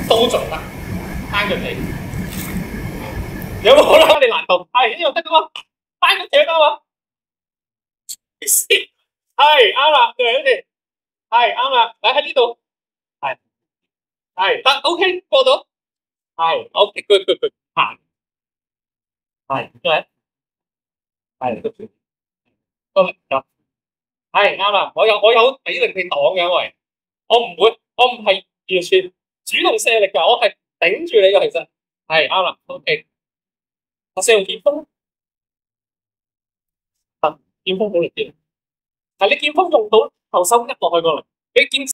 都做得，單腳地。有冇可能你難度？係呢度得噶嘛？單腳地得嘛？係啱啦，對嗰啲係啱啦。嚟喺呢度，係得 OK 過到，係 OK good good good 行，係對，係 good good 係啱啦。我有俾力你擋嘅，因為我唔係完全主動卸力㗎，我係頂住你㗎，其實係啱啦。OK， 我試用劍鋒，劍鋒好力啲，係你劍鋒用到後收一落去過嚟，你劍。